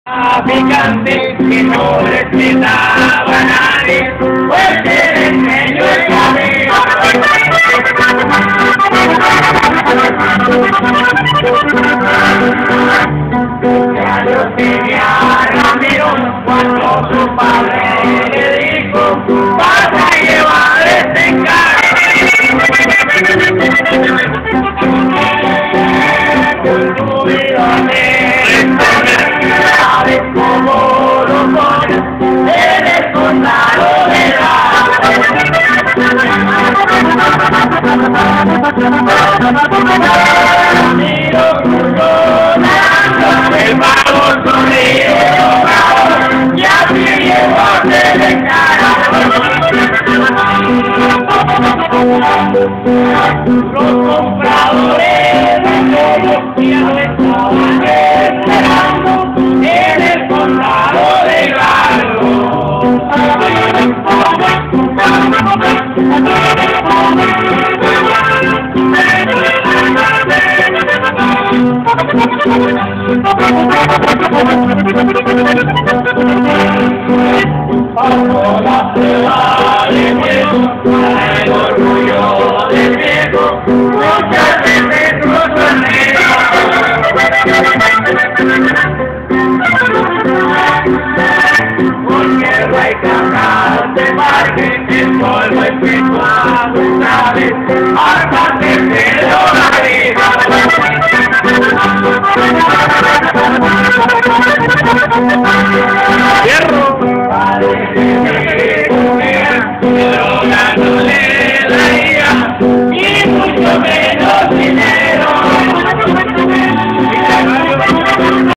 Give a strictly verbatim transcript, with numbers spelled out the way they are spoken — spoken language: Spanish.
Traficante que no respetaba a nadie, pues se enseñó el camino. Ya Dios tenía Ramiro cuando su padre le dijo: vas a llevar este encargo. Con tu vida sabes cómo lo pones, eres condado de la. Ramiro cruzó naranja, el mago sonrió enojado, y así llegó a ser encargado. Los compradores de todo ya lo estaban esperando en el condado de Galo. Pasó la prueba de fuego para el orgullo del viejo.